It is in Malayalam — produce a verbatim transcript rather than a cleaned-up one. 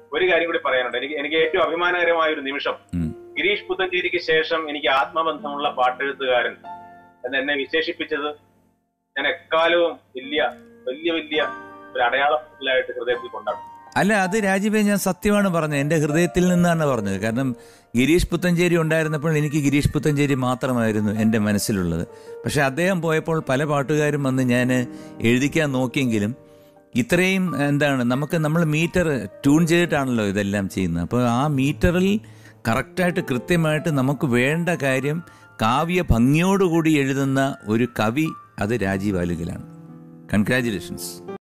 ഒരു കാര്യം കൂടി പറയാനുണ്ട്. എനിക്ക് എനിക്ക് ഏറ്റവും അഭിമാനകരമായ ഒരു നിമിഷം, ഗിരീഷ് പുത്തഞ്ചേരിക്ക് ശേഷം എനിക്ക് ആത്മബന്ധമുള്ള പാട്ടെഴുത്തുകാരൻ എന്ന് എന്നെ വിശേഷിപ്പിച്ചത് ഞാൻ എക്കാലവും വലിയ വലിയ വലിയ ഒരു അടയാളമായിട്ട് ഹൃദയത്തിൽ കൊണ്ടാണ്. അല്ല, അത് രാജീവേ, ഞാൻ സത്യമാണ് പറഞ്ഞത്. എൻ്റെ ഹൃദയത്തിൽ നിന്നാണ് പറഞ്ഞത്. കാരണം ഗിരീഷ് പുത്തഞ്ചേരി ഉണ്ടായിരുന്നപ്പോൾ എനിക്ക് ഗിരീഷ് പുത്തഞ്ചേരി മാത്രമായിരുന്നു എൻ്റെ മനസ്സിലുള്ളത്. പക്ഷെ അദ്ദേഹം പോയപ്പോൾ പല പാട്ടുകാരും വന്ന് ഞാൻ എഴുതിക്കാൻ നോക്കിയെങ്കിലും ഇത്രയും എന്താണ്, നമുക്ക് നമ്മൾ മീറ്റർ ട്യൂൺ ചെയ്തിട്ടാണല്ലോ ഇതെല്ലാം ചെയ്യുന്നത്. അപ്പോൾ ആ മീറ്ററിൽ കറക്റ്റായിട്ട് കൃത്യമായിട്ട് നമുക്ക് വേണ്ട കാര്യം കാവ്യ ഭംഗിയോടുകൂടി എഴുതുന്ന ഒരു കവി, അത് രാജീവ് ആലുങ്കലാണ്. കൺഗ്രാജുലേഷൻസ്.